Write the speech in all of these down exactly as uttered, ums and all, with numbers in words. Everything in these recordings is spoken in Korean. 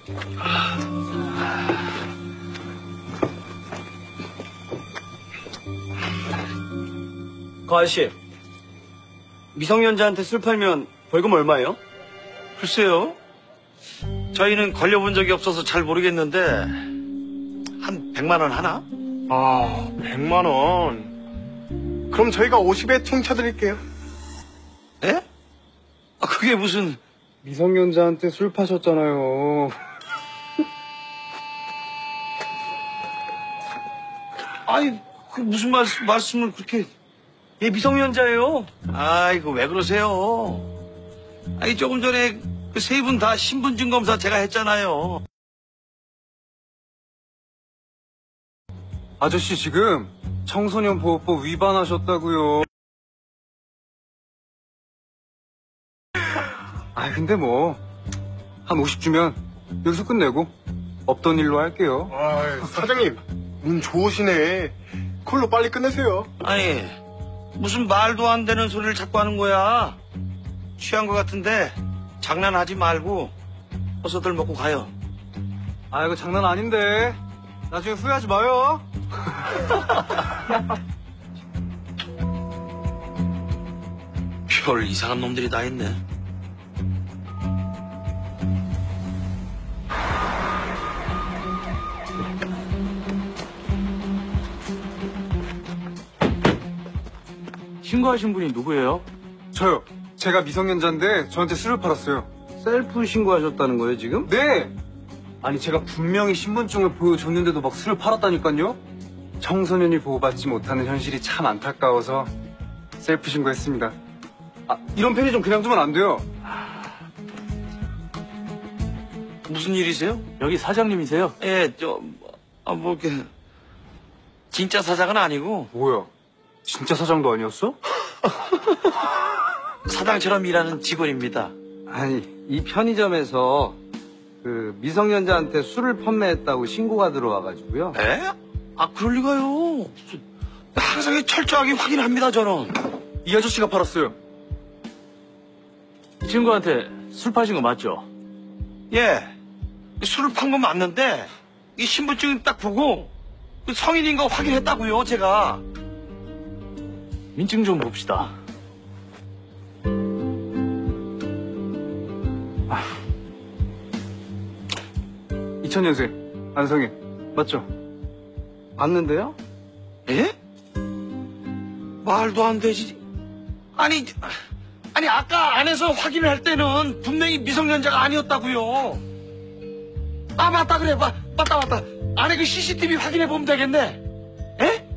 그 아저씨, 미성년자한테 술 팔면 벌금 얼마예요? 글쎄요. 저희는 걸려본 적이 없어서 잘 모르겠는데 한 백만 원 하나? 아, 백만 원. 그럼 저희가 오십에 퉁쳐드릴게요. 예? 아, 그게 무슨... 미성년자한테 술 파셨잖아요. 아니, 그 무슨 말씀, 말씀을 그렇게... 얘 미성년자예요. 아이고, 왜 그러세요? 아니, 조금 전에 그 세 분 다 신분증 검사 제가 했잖아요. 아저씨 지금 청소년 보호법 위반하셨다고요. 아 근데 뭐 한 오십 주면 여기서 끝내고 없던 일로 할게요. 아, 사장님, 운 좋으시네. 그걸로 빨리 끝내세요. 아니, 무슨 말도 안 되는 소리를 자꾸 하는 거야. 취한 것 같은데 장난하지 말고 어서들 먹고 가요. 아 이거 장난 아닌데 나중에 후회하지 마요. 별 이상한 놈들이 다 있네. 신고하신 분이 누구예요? 저요. 제가 미성년자인데 저한테 술을 팔았어요. 셀프 신고하셨다는 거예요, 지금? 네. 아니 제가 분명히 신분증을 보여줬는데도 막 술을 팔았다니까요. 청소년이 보호받지 못하는 현실이 참 안타까워서 셀프 신고했습니다. 아 이런 편의점 그냥 두면 안 돼요. 무슨 일이세요? 여기 사장님이세요? 예, 저, 아, 뭐, 이렇게. 진짜 사장은 아니고, 뭐야? 진짜 사장도 아니었어? 사장처럼 일하는 직원입니다. 아니, 이 편의점에서 그 미성년자한테 술을 판매했다고 신고가 들어와가지고요. 에? 아, 그럴 리가요. 항상 철저하게 확인합니다, 저는. 이 아저씨가 팔았어요. 이 친구한테 술 파신 거 맞죠? 예. 술을 판 건 맞는데, 이 신분증 딱 보고, 그 성인인 거 확인했다고요, 제가. 민증 좀 봅시다. 이천 년생 안성인 맞죠? 봤는데요? 예? 말도 안 되지. 아니, 아니, 아까 안에서 확인을 할 때는 분명히 미성년자가 아니었다고요. 아, 맞다, 그래. 마, 맞다, 맞다. 안에 그 씨씨티비 확인해 보면 되겠네. 예?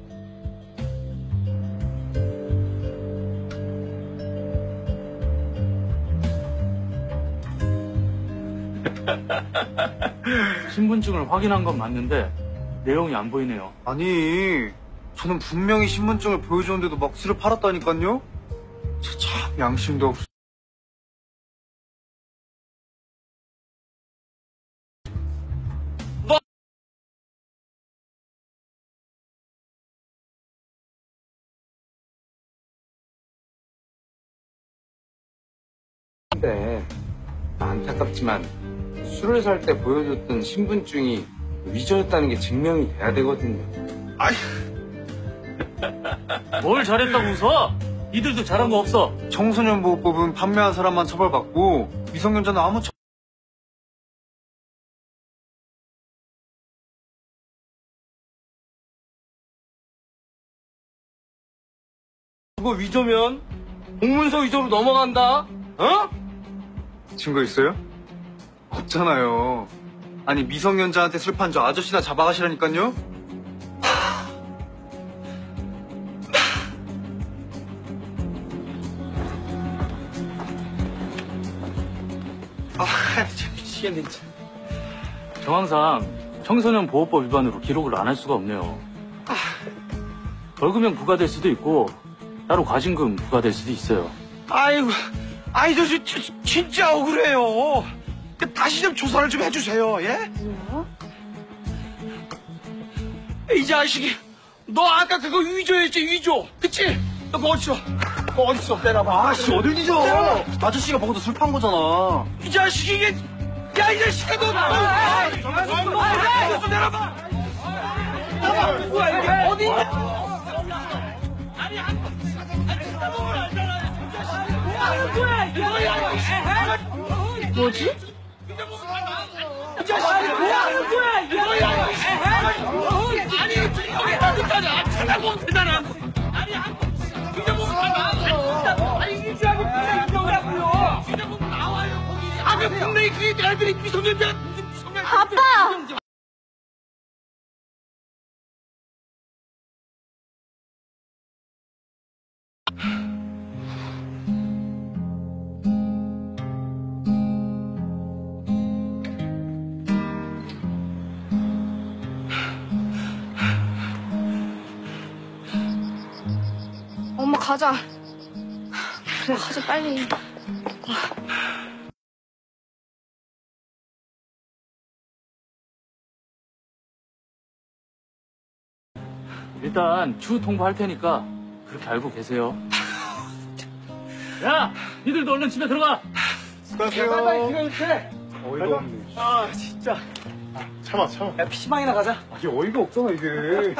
신분증을 확인한 건 맞는데 내용이 안 보이네요. 아니 저는 분명히 신분증을 보여줬는데도 막 술을 팔았다니까요. 참 양심도 없어. 근데 안타깝지만 술을 살 때 보여줬던 신분증이 위조였다는 게 증명이 돼야 되거든요. 아이, 뭘 잘했다고 웃어? 이들도 잘한 거 없어. 청소년 보호법은 판매한 사람만 처벌받고 미성년자는 아무 처... 그거 위조면 공문서 위조로 넘어간다. 어? 증거 있어요? 없잖아요. 아니 미성년자한테 술 판 저 아저씨나 잡아가시라니까요. 아, 참 미치겠네, 진짜. 정황상 청소년 보호법 위반으로 기록을 안 할 수가 없네요. 벌금형 부과될 수도 있고 따로 과징금 부과될 수도 있어요. 아이고, 아이, 저, 저, 저, 진짜 억울해요. 그, 다시 좀 조사를 좀 해주세요, 예? 왜요? 이 자식이, 너 아까 그거 위조했지, 위조. 그치? 너 그거 어딨어? 그거 어딨어? 내놔봐. 아씨 어딜 뒤져? 아저씨가 먹어도 술 판 거잖아. 이 자식이, 이게, 야, 이 자식아, 너! 너 내려봐! 뭐야, 이게 어디 있냐? 뭐지? 이 자식아, 뭐야 하는 거야? 뭐야? 아니, 여기다 듣자냐? 찾아보면 되잖아. 아니, 진짜 보면 나와. 아니, 일시하게 분명히 나오라고요. 진짜 보면 나와요, 거기. 아, 왜 분명히 그게 애들이 미성년자, 무슨 미성년자. 아빠! 엄마 가자. 그래 가자 빨리. 일단 주 통보할 테니까 그렇게 알고 계세요. 야, 니들도 얼른 집에 들어가. 수고하세요. 어이가 없네. 아, 진짜. 참아, 참아. 야, 피시방이나 가자. 아, 이게 어이가 없잖아, 이게.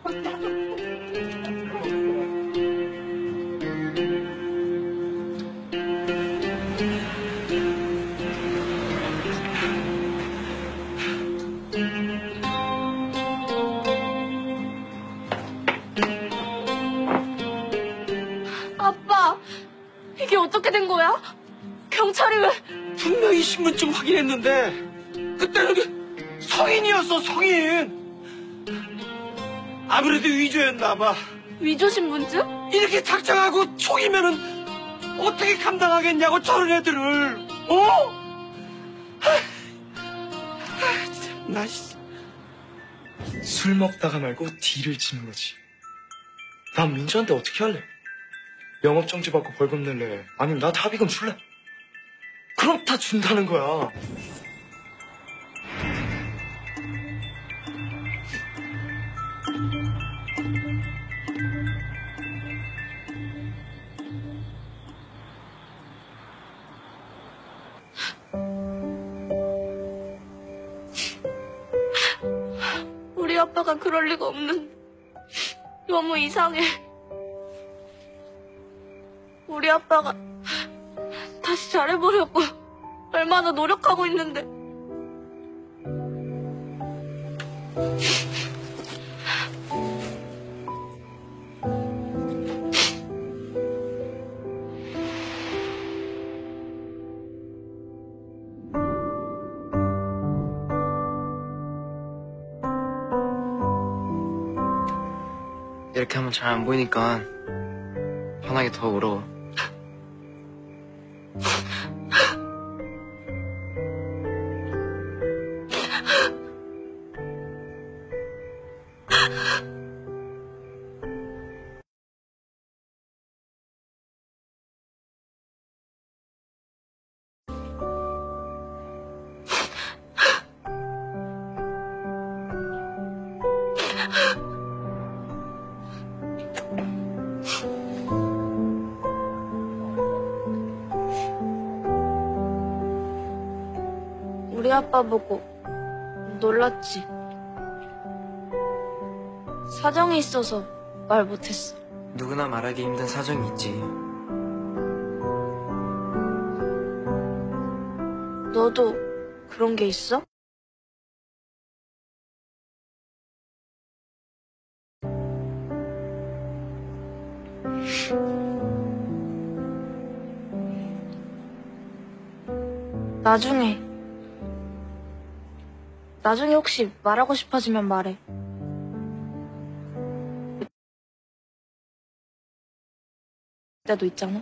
아빠 이게 어떻게 된 거야? 경찰이 왜? 분명히 신분증 확인했는데 그때는 그 성인이었어, 성인. 아무래도 위조였나 봐. 위조 신분증? 이렇게 작정하고 총이면은 어떻게 감당하겠냐고, 저런 애들을. 어? 하, 진짜, 나 씨. 술 먹다가 말고 딜을 치는 거지. 난 민주한테 어떻게 할래? 영업정지 받고 벌금 낼래? 아니면 나한테 합의금 줄래? 그럼 다 준다는 거야. 우리 아빠가 그럴 리가 없는. 너무 이상해. 우리 아빠가 다시 잘해보려고 얼마나 노력하고 있는데. 이렇게 하면 잘 안 보이니까 편하게 더 울어. 우리 아빠 보고 놀랐지. 사정이 있어서 말 못했어. 누구나 말하기 힘든 사정이 있지. 너도 그런 게 있어? 나중에 나중에 혹시 말하고 싶어지면 말해. 때도 있잖아.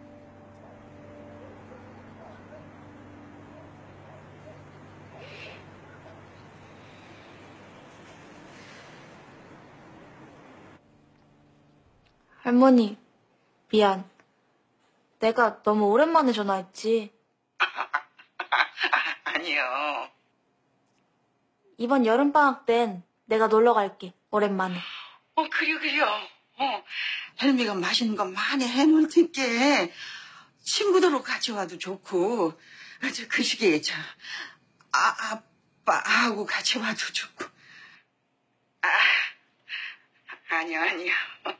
할머니, 미안. 내가 너무 오랜만에 전화했지. 아니요. 이번 여름방학 땐 내가 놀러 갈게. 오랜만에. 어, 그려, 그려. 어, 헬미가 맛있는 거 많이 해놓을 테니까 친구들하고 같이 와도 좋고. 아, 저, 그 시기에, 저, 아, 아빠하고 같이 와도 좋고. 아, 아니야, 아니야.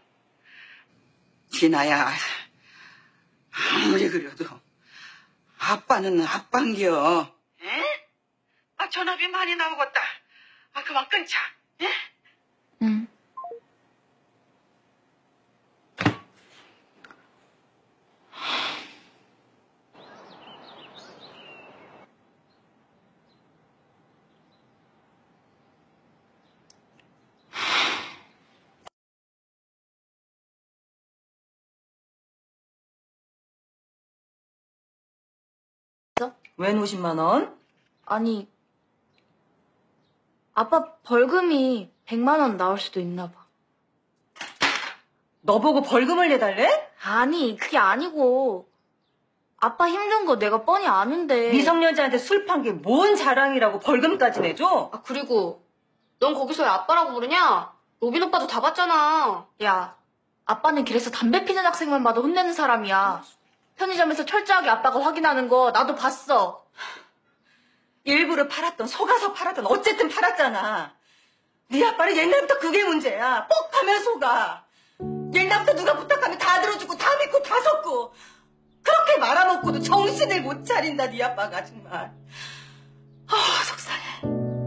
진아야, 아무리 그래도 아빠는 아빠인겨. 에? 아, 전화비 많이 나오겠다. 아, 그만 끊자. 에? 응. 웬 오십만 원? 아니, 아빠 벌금이 백만 원 나올 수도 있나 봐. 너 보고 벌금을 내달래? 아니, 그게 아니고 아빠 힘든 거 내가 뻔히 아는데. 미성년자한테 술 판 게 뭔 자랑이라고 벌금까지 내줘? 아, 그리고 넌 거기서 왜 아빠라고 부르냐? 로빈 오빠도 다 봤잖아. 야, 아빠는 길에서 담배 피는 학생만 봐도 혼내는 사람이야. 편의점에서 철저하게 아빠가 확인하는 거 나도 봤어. 일부러 팔았던 속아서 팔았던 어쨌든 팔았잖아. 네 아빠는 옛날부터 그게 문제야. 뻑 하면 속아. 옛날부터 누가 부탁하면 다 들어주고 다 믿고 다 섰고 그렇게 말아먹고도 정신을 못 차린다 네 아빠가 정말. 아, 속상해.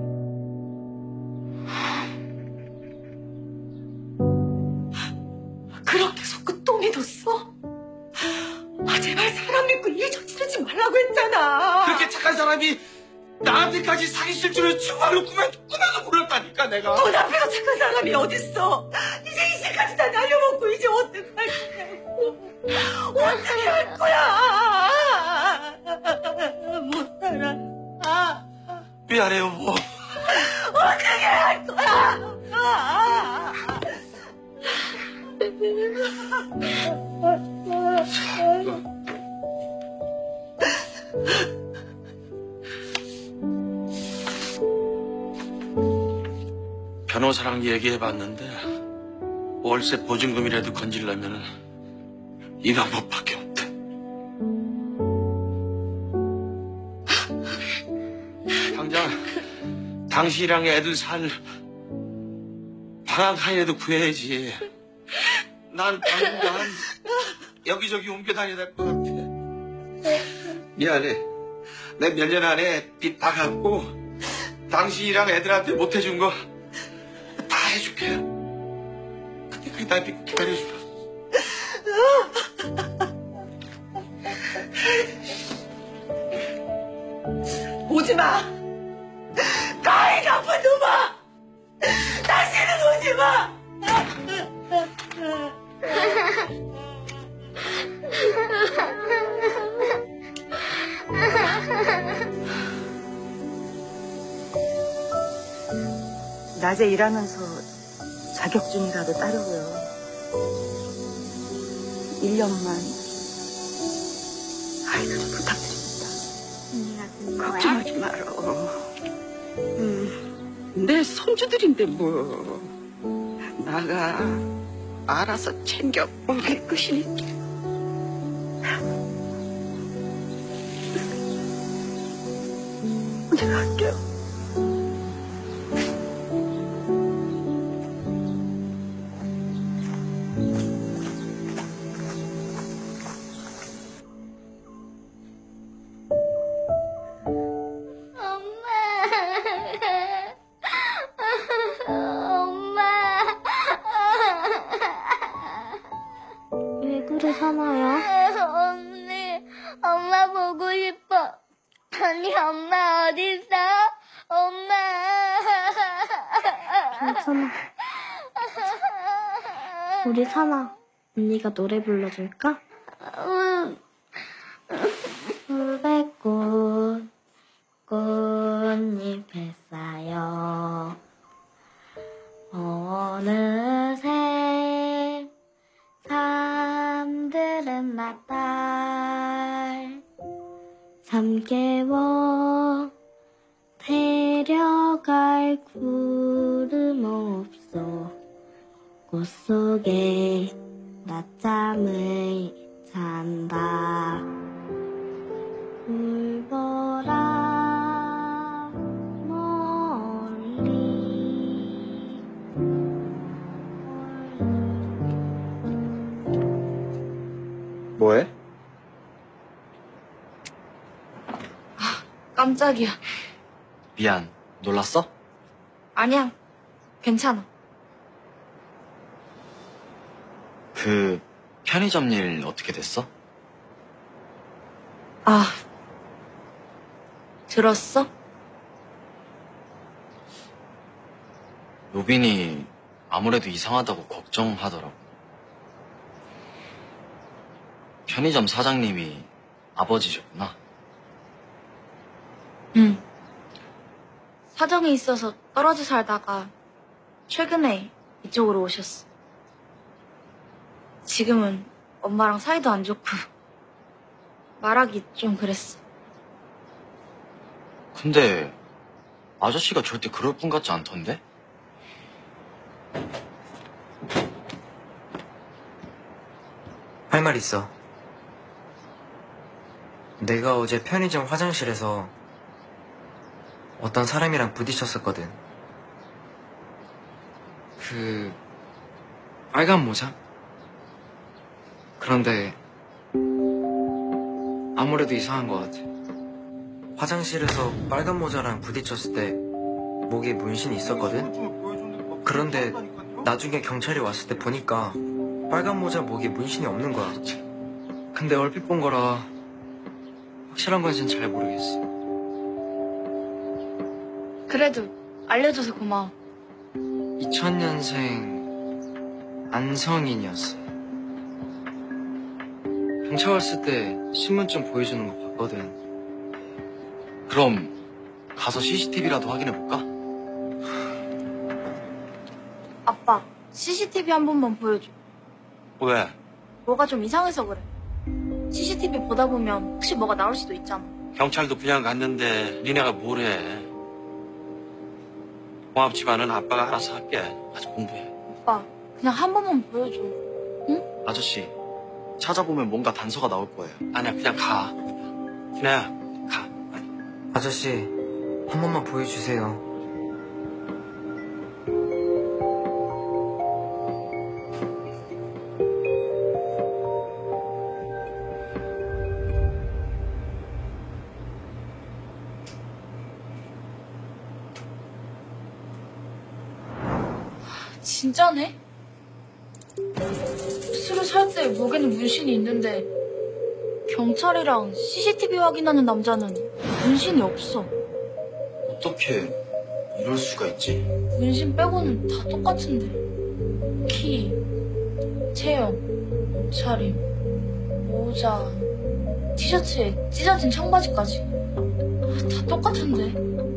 그렇게 속고 또 믿었어? 아, 제발 사람 믿고 일 저지르지 말라고 했잖아. 그렇게 착한 사람이 나한테까지 사기칠 줄은 정말로 꿈에, 꿈에도 몰랐다니까, 내가. 돈 앞에서 착한 사람이 어딨어. 이제 이제까지 다 날려먹고 이제 어떡할 거냐고. 어떻게 할 거야. 못 살아. 아, 미안해, 여보. 어떻게 할 거야. 변호사랑 얘기해봤는데 월세 보증금이라도 건지려면 이 방법밖에 없대. 당장 당신이랑 애들 살 방 한 칸이라도 구해야지. 난 당분간 여기저기 옮겨 다녀야 될 것 같아. 미안해. 내 몇 년 안에 빚 다 갚고 당신이랑 애들한테 못 해준 거 다 해줄게. 그때까지 날 믿고 기다려줘. 오지 마. 가히 나쁜 놈아. 다시는 오지 마. 낮에 일하면서 자격증이라도 따려고요. 일 년만 아이들 좀 부탁드립니다. 걱정하지 말어. 음, 내 손주들인데 뭐. 나가 알아서 챙겨 옮길 것이니까. 내가 할게요. 언니, 엄마 보고 싶어. 언니, 엄마 어딨어? 엄마. 괜찮아. 우리 사나, 언니가 노래 불러줄까? 응. 불백꽃 꽃잎에 쌓여 어느새 잠들은 나딸 잠 깨워 데려갈 구름 없어 꽃 속에 낮잠을 잔다 울보라 깜짝이야. 미안. 놀랐어? 아니야. 괜찮아. 그 편의점 일 어떻게 됐어? 아, 들었어? 로빈이 아무래도 이상하다고 걱정하더라고. 편의점 사장님이 아버지셨구나. 응. 사정이 있어서 떨어져 살다가 최근에 이쪽으로 오셨어. 지금은 엄마랑 사이도 안 좋고 말하기 좀 그랬어. 근데 아저씨가 절대 그럴 분 같지 않던데? 할 말 있어. 내가 어제 편의점 화장실에서 어떤 사람이랑 부딪혔었거든. 그 빨간 모자? 그런데 아무래도 이상한 것 같아. 화장실에서 빨간 모자랑 부딪혔을 때 목에 문신이 있었거든? 그런데 나중에 경찰이 왔을 때 보니까 빨간 모자 목에 문신이 없는 거야. 근데 얼핏 본 거라 확실한 건지는 잘 모르겠어. 그래도 알려줘서 고마워. 이천 년생 안성인이었어. 경찰 왔을 때 신분증 보여주는 거 봤거든. 그럼 가서 씨씨티비라도 확인해볼까? 아빠, 씨씨티비 한 번만 보여줘. 왜? 뭐가 좀 이상해서 그래. 씨씨티비 보다 보면 혹시 뭐가 나올 수도 있잖아. 경찰도 그냥 갔는데 니네가 뭘 해. 고맙지만은 아빠가 알아서 할게. 가서 공부해. 오빠, 그냥 한 번만 보여줘. 아저씨, 찾아보면 뭔가 단서가 나올 거예요. 아니야, 그냥 가. 진아야, 가. 아저씨, 한 번만 보여주세요. 진짜네? 술을 살 때 목에는 문신이 있는데 경찰이랑 씨씨티비 확인하는 남자는 문신이 없어. 어떻게 이럴 수가 있지? 문신 빼고는 다 똑같은데. 키, 체형, 옷차림, 모자, 티셔츠에 찢어진 청바지까지 다 똑같은데.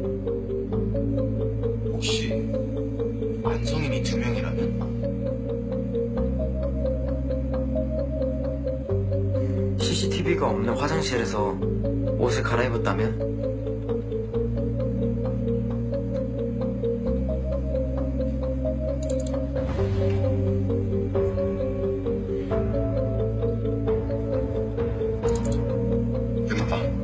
혹시 안성인이 두 명이라면? 씨씨티비가 없는 화장실에서 옷을 갈아입었다면? 여기 봐.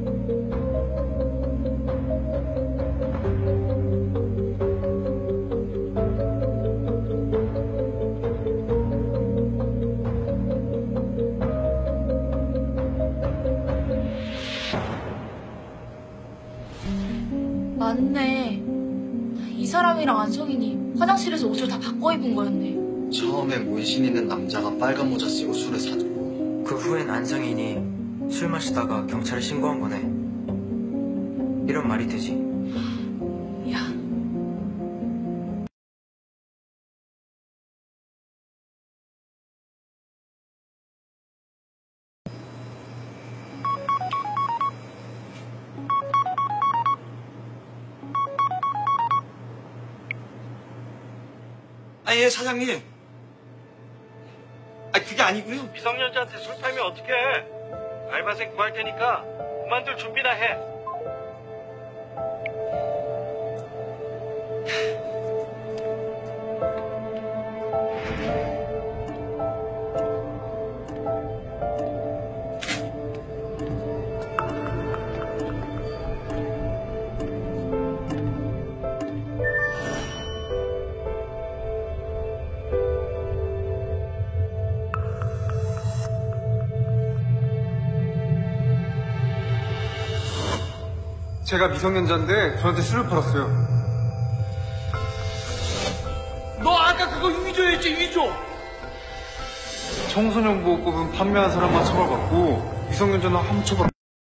맞네. 이 사람이랑 안성인이 화장실에서 옷을 다 바꿔 입은 거였네. 처음에 문신 있는 남자가 빨간 모자 쓰고 술을 사두고 그 후엔 안성인이 술 마시다가 경찰에 신고한 거네. 이런 말이 되지. 야, 아, 예, 사장님. 아, 그게 아니고요. 미성년자한테 술 팔면 어떡해. 알바생 구할 테니까 그만둘 준비나 해. 제가 미성년자인데 저한테 술을 팔았어요. 너 아까 그거 위조였지, 위조. 청소년 보호법은 판매한 사람만 처벌받고 미성년자는 아무 처벌.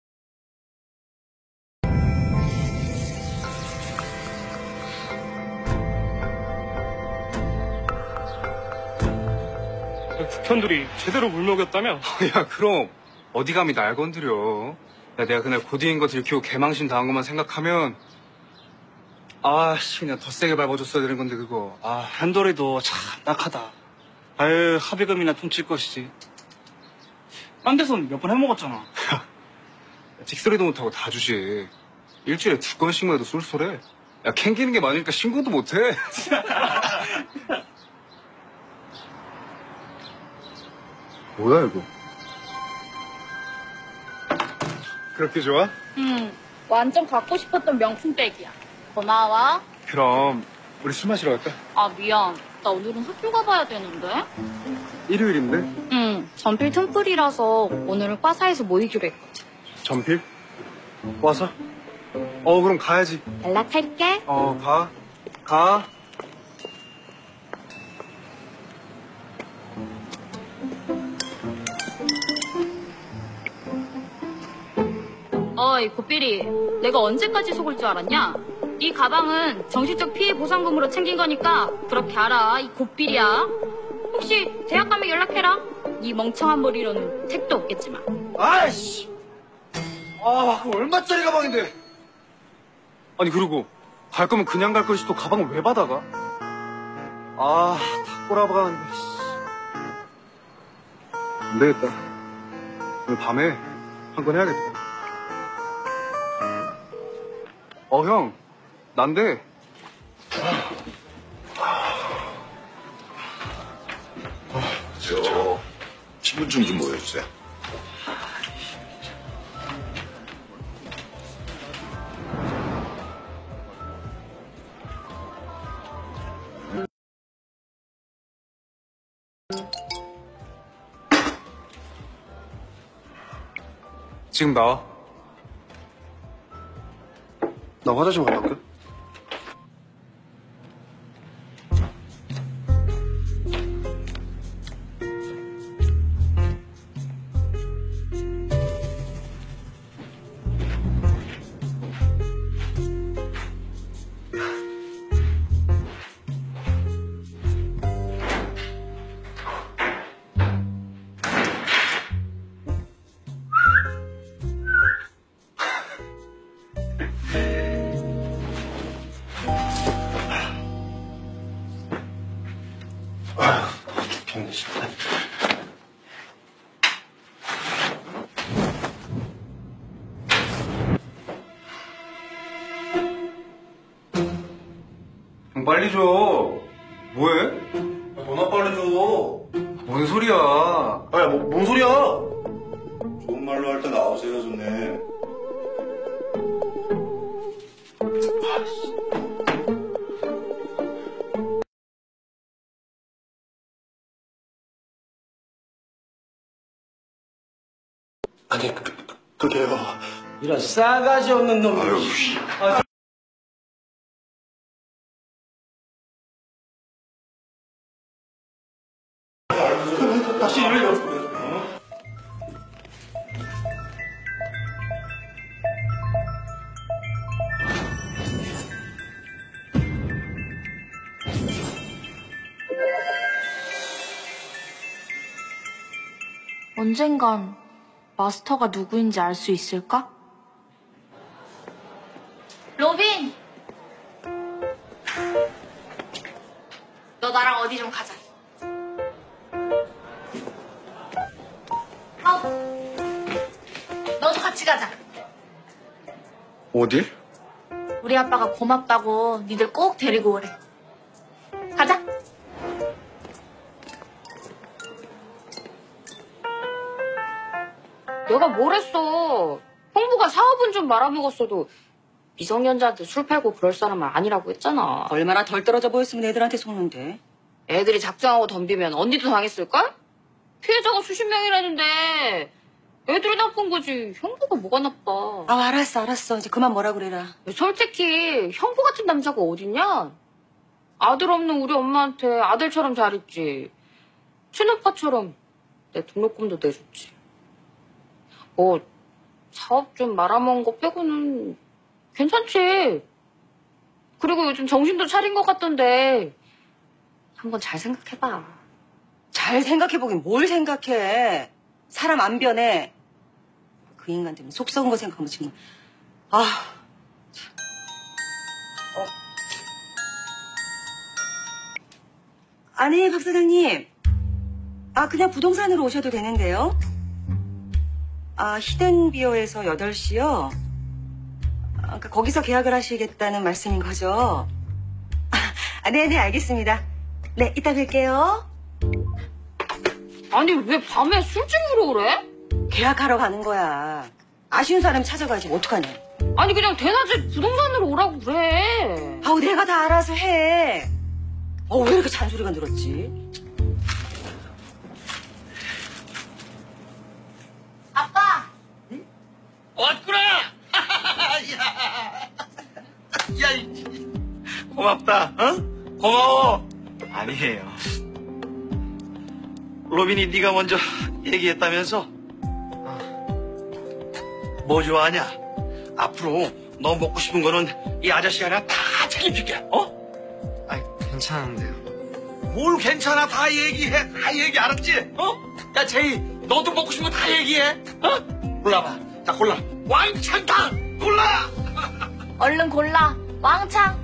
국현들이 제대로 물먹였다며? 야, 그럼 어디 감히 날 건드려. 야, 내가 그날 고딩인 거 들키고 개망신 당한 것만 생각하면 아씨, 그냥 더 세게 밟아줬어야 되는 건데 그거. 아, 한돌이도 참 낙하다. 아유, 합의금이나 퉁칠 것이지. 딴 데선 몇 번 해먹었잖아. 찍소리도 못하고 다 주지. 일주일에 두 건씩만 해도 쏠쏠해. 야, 캥기는 게 많으니까 신고도 못해. 뭐야 이거? 그렇게 좋아? 응, 완전 갖고 싶었던 명품백이야. 고마워. 그럼 우리 술 마시러 갈까? 아, 미안. 나 오늘은 학교 가봐야 되는데. 일요일인데? 응, 전필 틈플이라서 오늘은 과사에서 모이기로 했거든. 전필? 와서? 어, 그럼 가야지. 연락할게. 어, 가. 가. 어이, 고삐리. 내가 언제까지 속을 줄 알았냐? 이 가방은 정신적 피해 보상금으로 챙긴 거니까 그렇게 알아. 이 고삐리야. 혹시 대학 가면 연락해라. 이 멍청한 머리로는 택도 없겠지만. 아이씨! 아, 그거 얼마짜리 가방인데? 아니, 그리고 갈 거면 그냥 갈 것이 또 가방을 왜 받아가? 아, 다 꼬라박았는데. 안 되겠다. 오늘 밤에 한 건 해야겠다. 어, 형. 난데. 저 신분증 좀 보여주세요. 지금 나와. 나 화장실 갔다 올게. 죽겠네, 진짜. 형, 빨리 줘. 뭐해? 너나 빨리 줘. 뭔 소리야? 아야, 뭐, 뭔 소리야? 좋은 말로 할 때 나오세요, 좋네. 아니, 그, 그, 그게요. 이런 싸가지 없는 놈. 아유, 아, 다시 일을 여 언젠간 마스터가 누구인지 알 수 있을까? 로빈! 너 나랑 어디 좀 가자. 어? 너도 같이 가자. 어딜? 우리 아빠가 고맙다고 니들 꼭 데리고 오래. 가자. 내가 뭘 했어. 형부가 사업은 좀 말아먹었어도 미성년자한테 술 팔고 그럴 사람은 아니라고 했잖아. 얼마나 덜 떨어져 보였으면 애들한테 속는데. 애들이 작정하고 덤비면 언니도 당했을걸? 피해자가 수십 명이라는데 애들이 나쁜 거지. 형부가 뭐가 나빠. 아, 알았어, 알았어. 이제 그만 뭐라 그래라. 솔직히 형부 같은 남자가 어딨냐? 아들 없는 우리 엄마한테 아들처럼 잘했지. 친오빠처럼 내 등록금도 내줬지. 뭐 사업 좀 말아먹은 거 빼고는 괜찮지. 그리고 요즘 정신도 차린 것 같던데 한번 잘 생각해봐. 잘 생각해보긴 뭘 생각해. 사람 안 변해. 그 인간 때문에 속 썩은 거 생각하면 지금 아... 참. 어. 아니, 박 사장님. 아, 그냥 부동산으로 오셔도 되는데요. 아, 히든비어에서 여덟 시요? 아, 그러니까 거기서 계약을 하시겠다는 말씀인 거죠? 아, 네네, 알겠습니다. 네, 이따 뵐게요. 아니, 왜 밤에 술집 으로 그래? 계약하러 가는 거야. 아쉬운 사람 찾아가야지, 뭐 어떡하냐. 아니, 그냥 대낮에 부동산으로 오라고 그래. 아우, 내가 다 알아서 해. 어, 왜 이렇게 잔소리가 늘었지? 아빠! 응? 왔구나! 야, 야, 이- 고맙다, 어? 고마워. 아니에요. 로빈이 네가 먼저 얘기했다면서? 뭐 좋아하냐? 앞으로 너 먹고 싶은 거는 이 아저씨가 그냥 다 책임질게, 어? 아이, 괜찮은데요. 뭘 괜찮아, 다 얘기해. 다 얘기, 알았지? 어? 야, 제이, 너도 먹고 싶은 거 다 얘기해. 어? 골라봐. 자, 골라. 왕창탕! 골라! 얼른 골라. 왕창.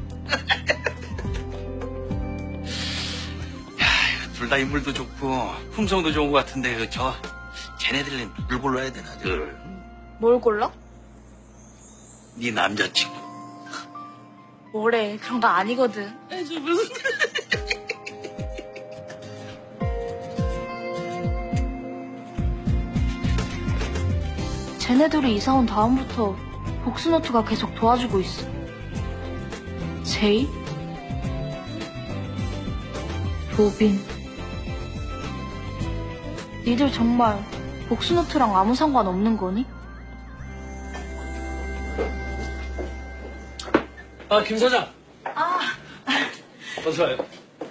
둘 다 인물도 좋고 품성도 좋은 것 같은데 그 저 쟤네들은 누굴 골라야 되나? 늘. 뭘 골라? 네 남자친구. 뭐래. 그런 거 아니거든. 무슨... 쟤네들이 이사 온 다음부터 복수노트가 계속 도와주고 있어. 제이? 로빈. 니들 정말 복수노트랑 아무 상관없는 거니? 아, 김 사장. 아. 어서 와요.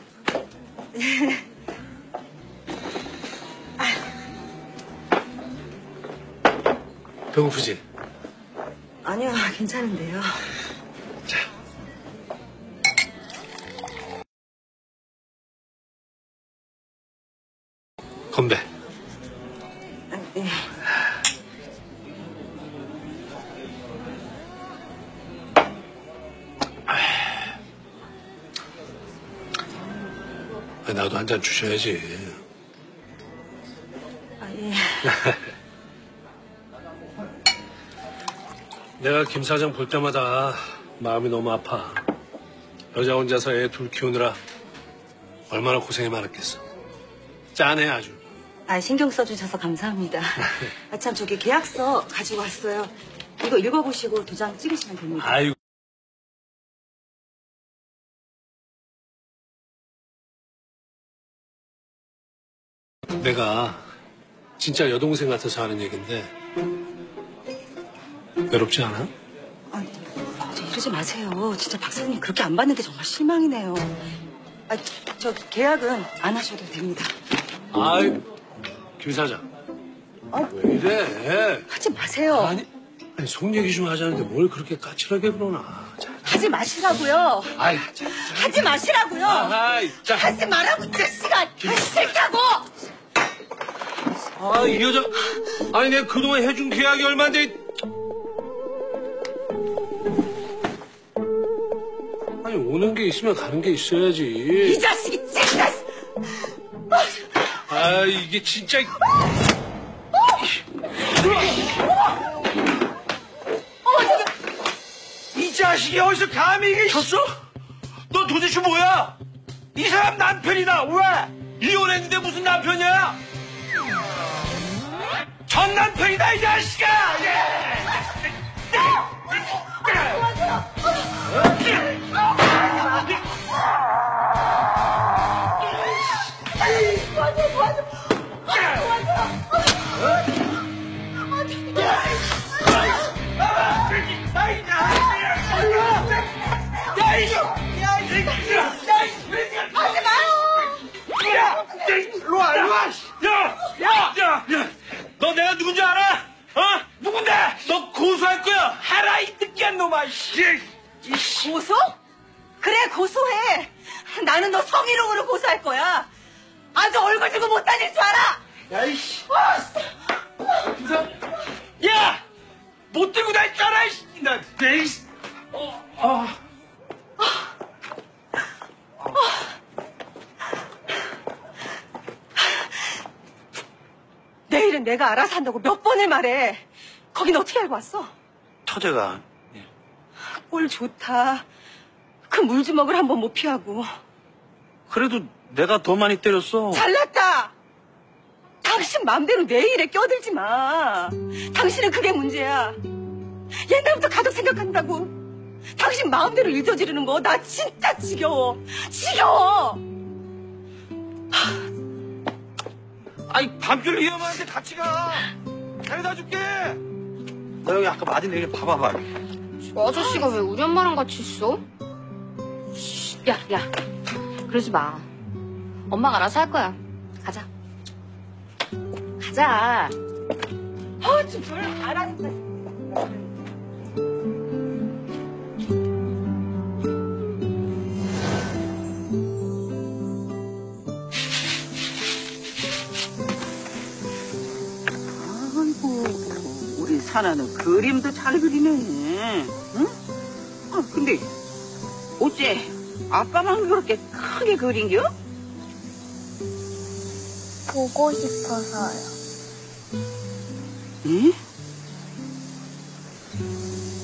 배고프지? 아니요, 괜찮은데요. 자. 건배. 아, 네. 나도 한 잔 주셔야지. 아, 예. 내가 김 사장 볼 때마다 마음이 너무 아파. 여자 혼자서 애 둘 키우느라 얼마나 고생이 많았겠어. 짠해 아주. 아, 신경 써주셔서 감사합니다. 아, 참, 저기 계약서 가지고 왔어요. 이거 읽어보시고 도장 찍으시면 됩니다. 아이고. 내가 진짜 여동생 같아서 하는 얘긴데 외롭지 않아? 아, 저 이러지 마세요. 진짜 박사님 그렇게 안 받는 게 정말 실망이네요. 아, 저 계약은 안 하셔도 됩니다. 아이, 김 사장. 아, 왜 이래? 하지 마세요. 아니, 아니 속 얘기 좀 하자는데 뭘 그렇게 까칠하게 그러나. 자, 하지 마시라고요. 아이, 자, 자. 하지 마시라고요. 아이, 자. 하지 말라고, 이 자식아. 싫다고. 아, 이 여자. 아니, 내가 그동안 해준 계약이 얼마인데. 아니, 오는 게 있으면 가는 게 있어야지. 이 자식이 진짜. 아, 이게 진짜. 이 자식이 어디서 감히 이게 쳤어? 너 도대체 뭐야? 이 사람 남편이다. 왜? 이혼했는데 무슨 남편이야? 전 남편이다, 이 자식아! 해라 이 느끼한 놈아. 씨. 고소? 그래 고소해. 나는 너 성희롱으로 고소할 거야. 아주 얼굴 주고 못 다닐 줄 알아. 야이씨. 야, 못 들고 다녔잖아. 나 내일. 어, 아. 내일은 내가 알아서 한다고 몇 번을 말해. 거긴 어떻게 알고 왔어? 처제가. 꼴 좋다. 그 물주먹을 한번 못 피하고. 그래도 내가 더 많이 때렸어. 잘났다. 당신 맘대로 내 일에 껴들지 마. 당신은 그게 문제야. 옛날부터 가족 생각한다고. 당신 마음대로 일 저지르는 거 나 진짜 지겨워. 지겨워. 아이 밤길 위험한데 같이 가. 데려다 줄게. 너 여기 아까 맞은 애를 봐봐봐. 저 아저씨가 왜 우리 엄마랑 같이 있어? 야, 야. 그러지 마. 엄마가 알아서 할 거야. 가자. 가자. 아, 좀 뭘 알았어. 아이고, 우리 사나는 그림도 잘 그리네. 응? 아, 근데 어째 아빠만 그렇게 크게 그린겨? 보고 싶어서요. 응?